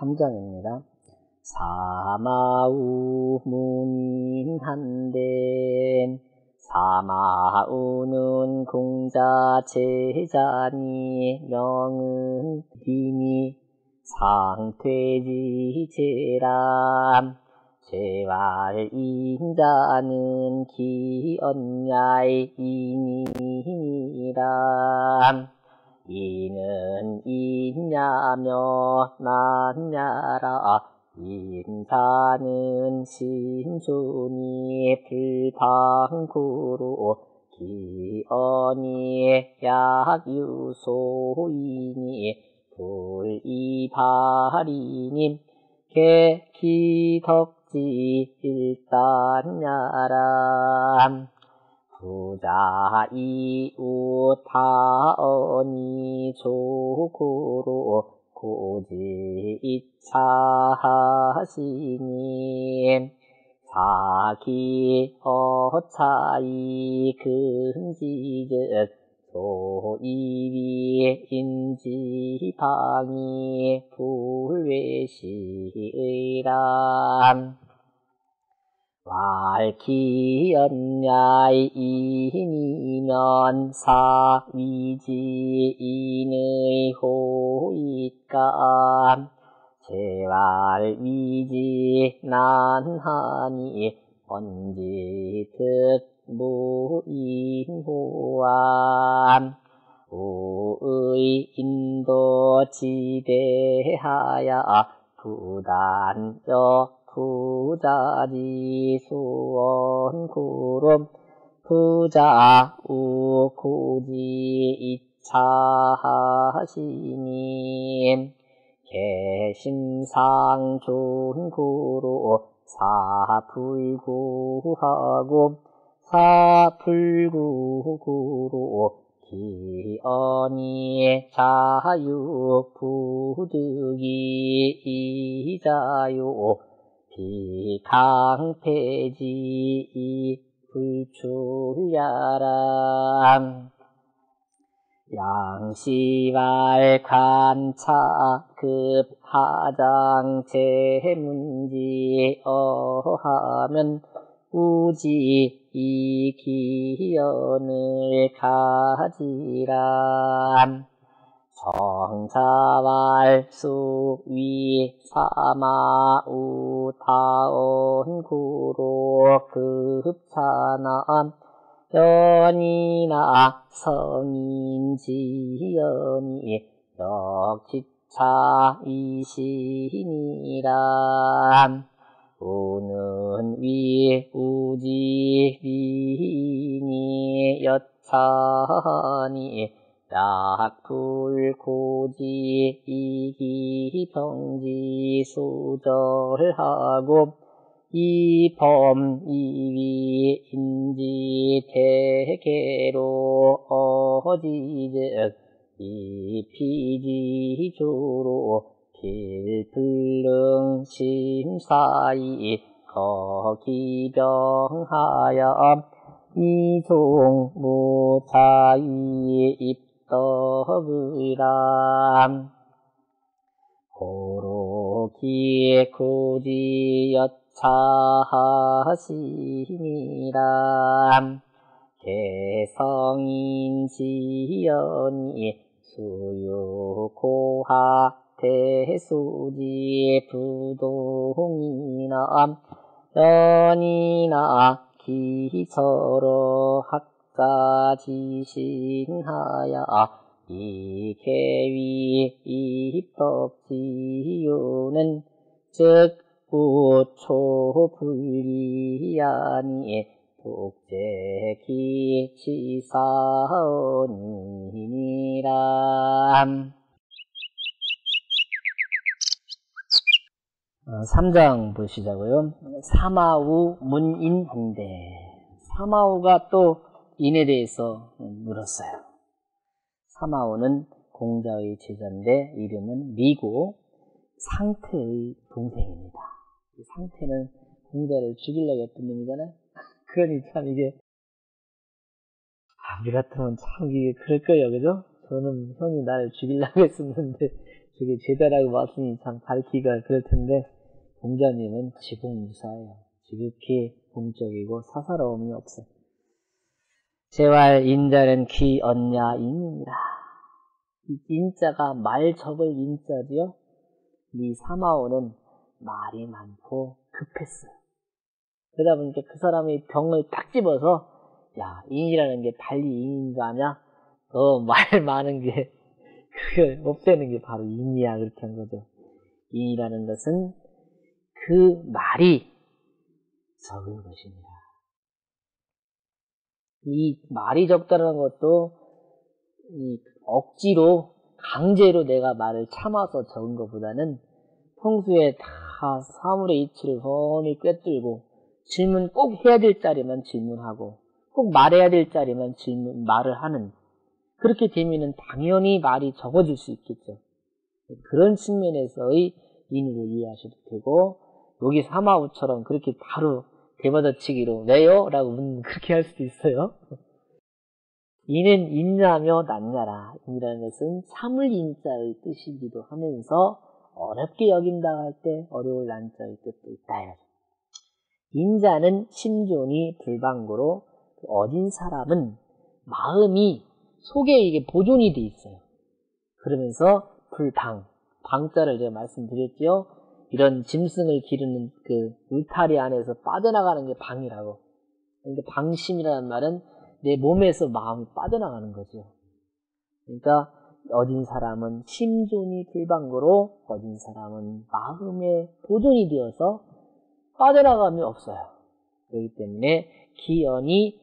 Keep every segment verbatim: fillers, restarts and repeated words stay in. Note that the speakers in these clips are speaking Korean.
삼 장입니다. 사마우 문인한데 사마우는 공자 제자니 명은 디니 상퇴지 제람 제왈 인자는 기언야이 이니라 이는 인냐며 난냐라 인자는 신존이 불방구로 기언이 약유소이니 불이발이님 개기덕지 일단야람 부자 이웃하언이 조고로 고지 이차하시니 사기 어차이 근지즉 소이위 인지방이 불외시의람 왈기언야이 인이면 사위지 인의 호잇감 제왈 위지 난하니 언지특 무인호암 우의 인도 지대하야 부단여 부자지 수원구름 부자 우고지 이차하시니 개심상 존구로 사불구하고 사불구구로 기언이 자유부득이 이자요 비강패지 불출야람 양시발 관차급 하장 제문지 어하면 우지 이기연을 가지람 정자왈 수위 사마우 타온구로 급차남 연이나 성인지연이 역지차 이신이람 우는 위 우지 위니 여차니 약불고지 이기병지 수절하고 이범 이위 인지 대개로 어지즉 이피지주로 필불능 심사이 거기병하여 이종무자위 입덕의람 고로기 고지여차하시니람 개성인지연이 수유고하 대수지 부동이나 연이나 기서로 학자지신하야 이개위 입덕지유는 즉 우초불리하니 독재기치사언이니라. 삼 장 보시자고요. 사마우 문인한데 사마우가 또 인에 대해서 물었어요. 사마우는 공자의 제자인데 이름은 미고 상태의 동생입니다. 상태는 공자를 죽이려고 했던 놈이잖아요. 그러니 참 이게 아, 우리 같으면 참 이게 그럴 거예요, 그죠? 저는 형이 나를 죽이려고 했었는데 저게 제자라고 왔으니 참 가르치기가 그럴 텐데, 공자님은 지공무사예요. 지극히 공적이고 사사로움이 없어요. 재활 인자는 기 언냐 인이니라. 이 인자가 말 적을 인자지요. 이 사마오는 말이 많고 급했어요. 그러다 보니까 그 사람의 병을 딱 집어서, 야, 인이라는 게 달리 인인 거 아냐? 너 말 많은 게 그걸 없애는 게 바로 인이야. 그렇게 한 거죠. 인이라는 것은 그 말이 적은 것입니다. 이 말이 적다는 것도 이 억지로 강제로 내가 말을 참아서 적은 것보다는 평소에 다 사물의 이치를 훤히 꿰뚫고 질문 꼭 해야 될 자리만 질문하고 꼭 말해야 될 자리만 질문, 말을 하는, 그렇게 되면은 당연히 말이 적어질 수 있겠죠. 그런 측면에서의 인으로 이해하셔도 되고, 여기 사마우처럼 그렇게 바로 대받아치기로 왜요? 라고 묻는, 그렇게 할 수도 있어요. 이는 인자며 낫냐라. 인이라는 것은 참을 인자의 뜻이기도 하면서 어렵게 여긴다 할 때 어려울 난자의 뜻도 있다. 인자는 심존이 불방고로, 어진 사람은 마음이 속에 이게 보존이 돼 있어요. 그러면서 불방, 방자를 제가 말씀드렸죠. 이런 짐승을 기르는 그 울타리 안에서 빠져나가는 게 방이라고. 그러니까 방심이라는 말은 내 몸에서 마음이 빠져나가는 거죠. 그러니까 어진 사람은 심존이 불방고로, 어진 사람은 마음에 보존이 되어서 빠져나감이 없어요. 그렇기 때문에 기연이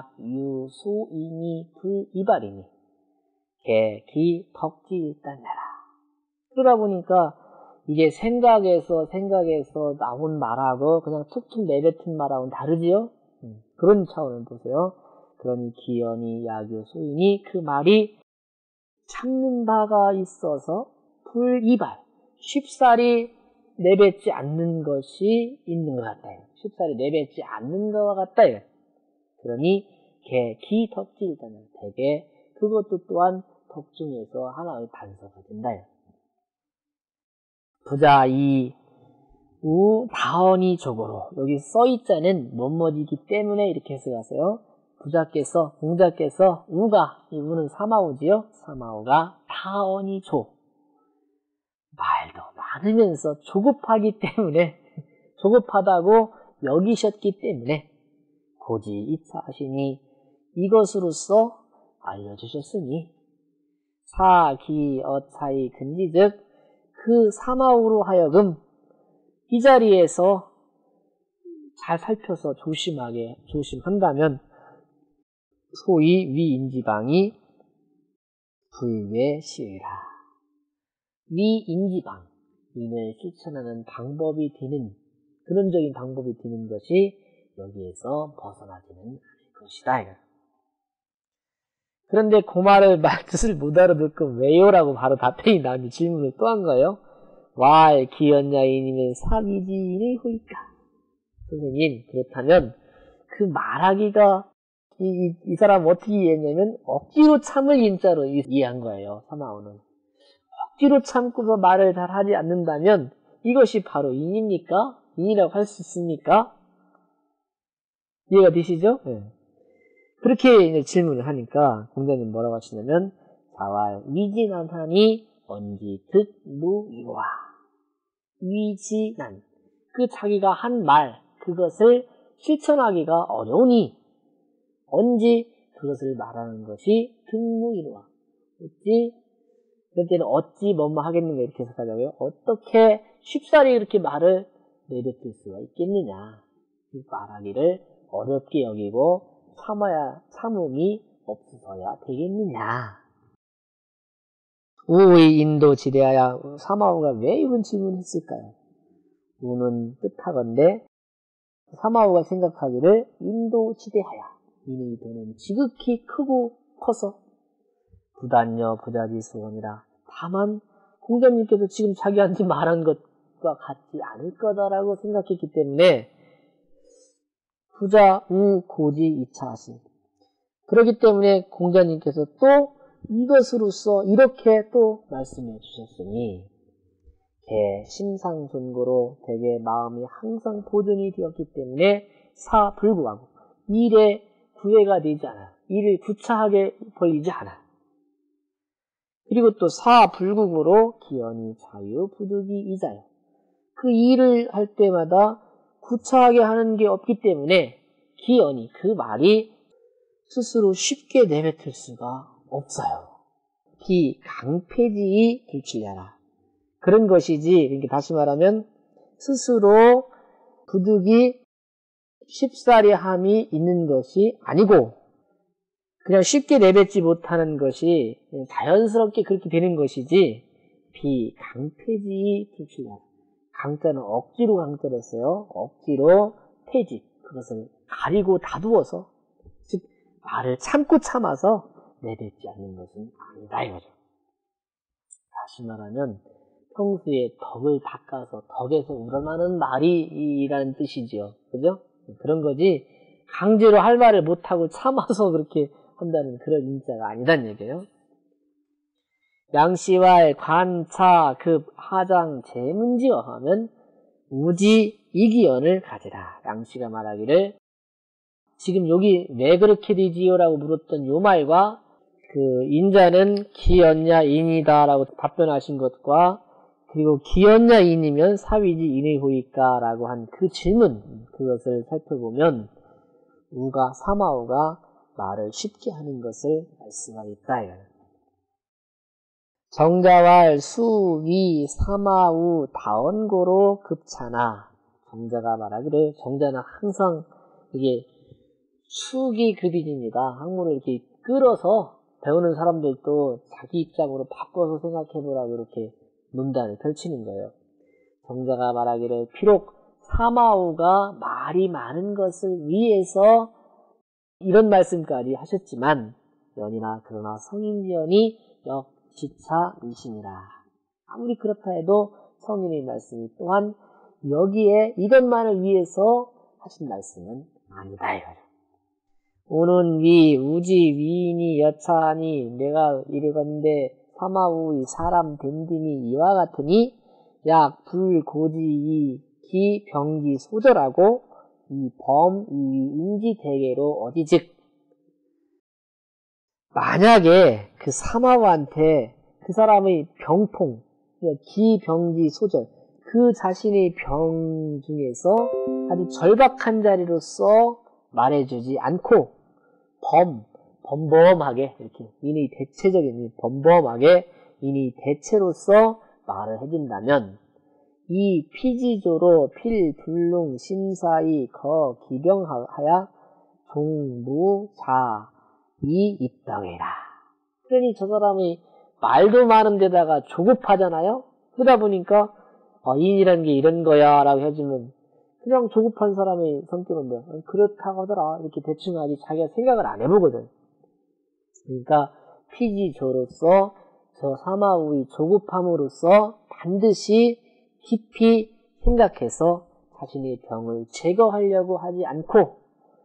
약유소인이 불이발이니 개, 기, 덕지 일단내라. 그러다 보니까 이게 생각에서 생각에서 나온 말하고 그냥 툭툭 내뱉은 말하고는 다르지요? 음, 그런 차원을 보세요. 그러니 기연이 약유소인이, 그 말이 참는 바가 있어서 불이발, 쉽사리 내뱉지 않는 것이 있는 것 같다. 쉽사리 내뱉지 않는 것과 같다. 그러니 개, 기, 덕지 일단은 대개 그것도 또한 덕 중에서 하나의 단서가 된다. 부자 이, 우, 다언이 조고로. 여기 써있자는 뭐뭐이기 때문에 이렇게 해석하세요. 부자께서, 공자께서, 우가, 이 우는 사마오지요. 사마오가 다언이 조. 말도 많으면서 조급하기 때문에, 조급하다고 여기셨기 때문에 고지 이차하시니 이것으로써 알려주셨으니 사기 어차이 근지즉 그 사마우로 하여금 이 자리에서 잘 살펴서 조심하게 조심한다면 소위 위인지방이 불외시라. 위인지방, 인을 실천하는 방법이 되는, 근원적인 방법이 되는 것이 여기에서 벗어나지는 않을 것이다. 그런데 그 말을 뜻을 못 알아듣고 왜요? 라고 바로 답변이 나오니 질문을 또 한 거예요. 와, 기연야인이면 사기지인의 후일까? 선생님, 그렇다면 그 말하기가 이, 이, 이 사람 어떻게 이해했냐면 억지로 참을 인자로 이해한 거예요. 사마오는. 억지로 참고서 말을 잘 하지 않는다면 이것이 바로 인입니까? 인이라고 할 수 있습니까? 이해가 되시죠? 네. 그렇게 이제 질문을 하니까 공자님 뭐라고 하시냐면 자왈 위진한하니 언지 득무이와. 위진한, 그 자기가 한 말, 그것을 실천하기가 어려우니 언지 그것을 말하는 것이 득무이와. 어찌, 그럴 때는 어찌 뭐뭐 하겠는가 이렇게 해석하자고요. 어떻게 쉽사리 이렇게 말을 내뱉을 수가 있겠느냐. 말하기를 어렵게 여기고 참아야, 참음이 없어서야 되겠느냐. 우의 인도 지대하야. 사마오가 왜 이런 질문을 했을까요? 우는 뜻하건대 사마오가 생각하기를 인도 지대하야. 이의 도는 지극히 크고 커서 부단여 부자지 수원이라. 다만 공자님께서 지금 자기한테 말한 것과 같지 않을 거다라고 생각했기 때문에 부자, 우, 고지, 이차하신. 그렇기 때문에 공자님께서 또 이것으로써 이렇게 또 말씀해 주셨으니 개 심상존고로 되게 마음이 항상 보존이 되었기 때문에 사불구하고 일에 구애가 되지 않아. 일을 구차하게 벌리지 않아. 그리고 또 사불국으로 기연이 자유부득이 이자요. 그 일을 할 때마다 구차하게 하는 게 없기 때문에 기연이 그 말이 스스로 쉽게 내뱉을 수가 없어요. 비강폐지이 불출야라. 그런 것이지, 이렇게 다시 말하면 스스로 부득이 쉽사리 함이 있는 것이 아니고 그냥 쉽게 내뱉지 못하는 것이 자연스럽게 그렇게 되는 것이지 비강폐지이 불출야라. 강자는 억지로 강자를 했어요. 억지로 폐지, 그것을 가리고 다두어서, 즉 말을 참고 참아서 내뱉지 않는 것은 아니다 이거죠. 다시 말하면 평소에 덕을 닦아서 덕에서 우러나는 말이라는 뜻이지요. 그죠? 그런 거지 강제로 할 말을 못하고 참아서 그렇게 한다는 그런 인자가 아니란 얘기예요. 양씨왈 관차 급 하장 재문지어 하면 우지 이기연을 가지라. 양씨가 말하기를 지금 여기 왜 그렇게 되지요? 라고 물었던 요 말과 그 인자는 기연냐 인이다 라고 답변하신 것과 그리고 기연냐 인이면 사위지 인의 호일까 라고 한 그 질문, 그것을 살펴보면 우가 사마우가 말을 쉽게 하는 것을 알 수가 있다. 정자왈 수, 위, 사마우, 다원고로 급차나. 정자가 말하기를 정자는 항상 이게 축이 급이입니다. 학문을 이렇게 끌어서 배우는 사람들도 자기 입장으로 바꿔서 생각해보라고 이렇게 논단을 펼치는 거예요. 정자가 말하기를 비록 사마우가 말이 많은 것을 위해서 이런 말씀까지 하셨지만 연이나 그러나 성인지연이 역지차 미신이라. 아무리 그렇다 해도 성인의 말씀이 또한 여기에 이것만을 위해서 하신 말씀은 아니다 이거죠. 오는 위 우지 위인이 여차하니 내가 이르건대 사마우의 사람 됨됨이 이와 같으니 약 불고지이 기 병지 소절하고 이 범, 이 인지 대계로 어디즉 만약에 그 사마우한테 그 사람의 병통, 기병지 소절, 그 자신의 병 중에서 아주 절박한 자리로서 말해주지 않고 범, 범범하게 이렇게 인의 대체적인 범범하게 인의 대체로서 말을 해준다면 이 피지조로 필불능 심사이 거 기병하야 종무자 이 입당해라. 그러니 저 사람이 말도 많은 데다가 조급하잖아요. 그러다 보니까 어, 인이라는 게 이런 거야 라고 해주면 그냥 조급한 사람의 성격은 뭐야? 그렇다고 하더라 이렇게 대충 하지 자기가 생각을 안 해보거든. 그러니까 피지조로서 저 사마우의 조급함으로써 반드시 깊이 생각해서 자신의 병을 제거하려고 하지 않고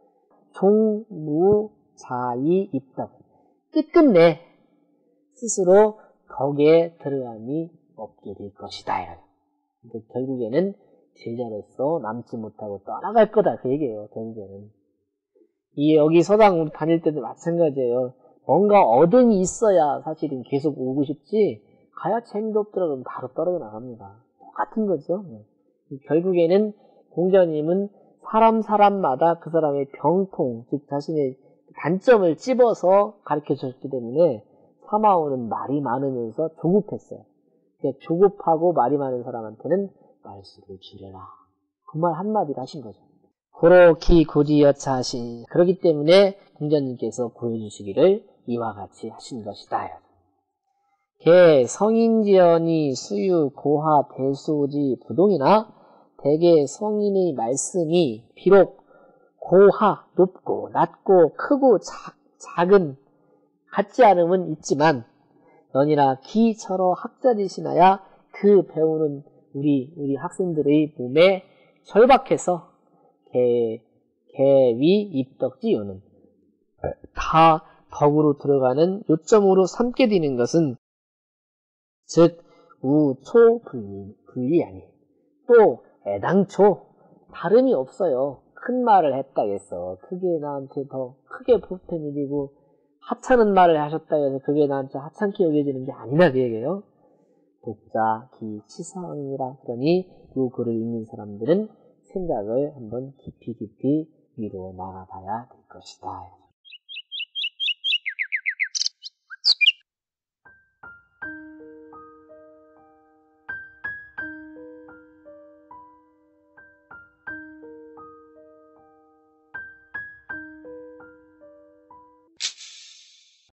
종무자이 입덕 끝끝내 스스로 덕에 들어감이 없게 될 것이다. 그러니까 결국에는 제자로서 남지 못하고 떠나갈 거다 그 얘기예요. 결국에는 이 여기 서당 다닐 때도 마찬가지예요. 뭔가 얻음이 있어야 사실은 계속 오고 싶지 가야 재미도 없더라 그러면 바로 떨어져 나갑니다. 똑같은 거죠. 결국에는 공자님은 사람 사람마다 그 사람의 병통, 즉 자신의 단점을 찝어서 가르쳐 주셨기 때문에 사마오는 말이 많으면서 조급했어요. 그러니까 조급하고 말이 많은 사람한테는 말수를 줄여라. 그 말 한마디를 하신 거죠. 고로기 고지여차하시. 그렇기 때문에 공자님께서 보여주시기를 이와 같이 하신 것이다. 개 성인지연이 수유 고하 대수지 부동이나 대개 성인의 말씀이 비록 고하 높고 낮고 크고 작, 작은 같지 않음은 있지만 너니나 기처러 학자지시나야 그 배우는 우리 우리 학생들의 몸에 절박해서 개, 개위 입덕지요는 다 덕으로 들어가는 요점으로 삼게 되는 것은 즉 우초불민 불리 아니. 또 애당초 다름이 없어요. 큰 말을 했다 해서 그게 나한테 더 크게 보탬이 되고 하찮은 말을 하셨다 해서 그게 나한테 하찮게 여겨지는 게 아니라 그 얘기예요. 독자 기 치사원이라. 그러니 이 글을 읽는 사람들은 생각을 한번 깊이 깊이 위로 나가봐야 될 것이다.